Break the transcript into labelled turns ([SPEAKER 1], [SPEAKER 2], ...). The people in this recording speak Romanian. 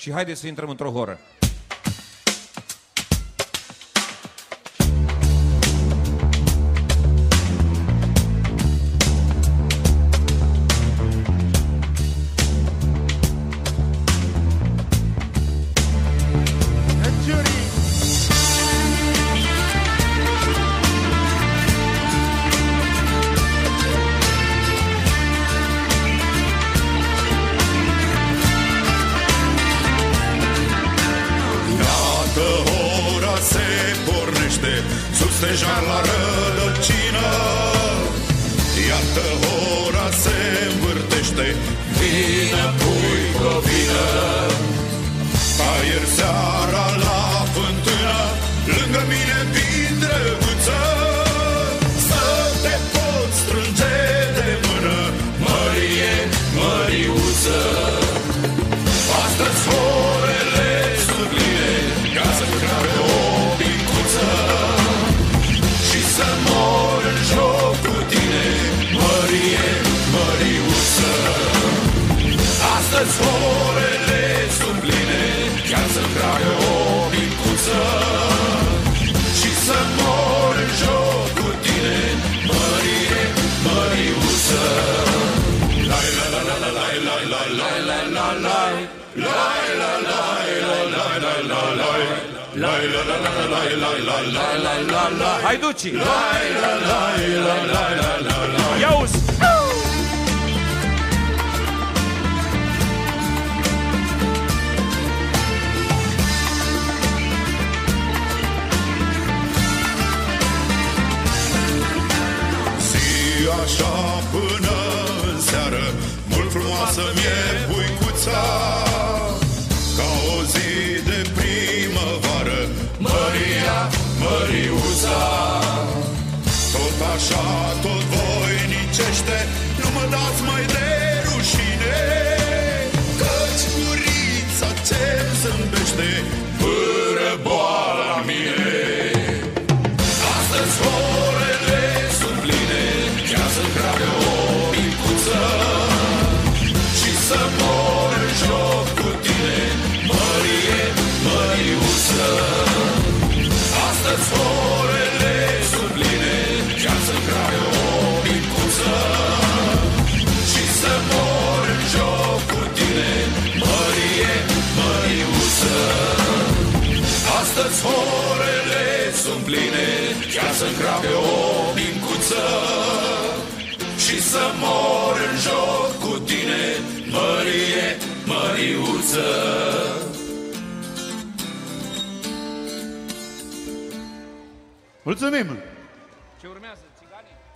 [SPEAKER 1] și haideți să intrăm într-o horă.
[SPEAKER 2] Stejar la rădăcină, iată ora se învârtește, vină pui cu vină. Ca ieri seara la fântână, lângă mine vin drăguță, să te pot strânge de mână, Mărie, măriuță. Astăzi orele sunt pline, ca să-mi creadă o picuță să mor în joc cu tine, Mărie, măriuță. Astăzi orele sunt pline, chiar să-mi tragă o picuță și să mor în joc cu tine, Mărie, măriuță. Lai la la la la la la la la la la lai la la la la la la la lai la la la la la la la la la la.
[SPEAKER 1] Haiduci!
[SPEAKER 2] Lai la la la la la la la.
[SPEAKER 1] Ia uzi!
[SPEAKER 2] Zi așa până în seară, mult frumoasă mi-e buicuța, ca o zi de primăvară, Măria, măriuța. Tot așa, tot voinicește, nu mă dați mai de rușine, căci gurița ce-mi zâmbește fără boala mine. Astăzi orele sunt pline, chiar să-mi tragă o picuță și să mor în joc cu tine, Mărie, măriuță. Astăzi orele sunt pline, chiar să-mi tragă o picuță și să mor în joc cu tine, Mărie, măriuță. Astăzi orele sunt pline, chiar să-mi tragă o picuță și să mor în joc cu tine, Mărie, măriuță.
[SPEAKER 3] Mulțumim!
[SPEAKER 1] Ce urmează, țiganii?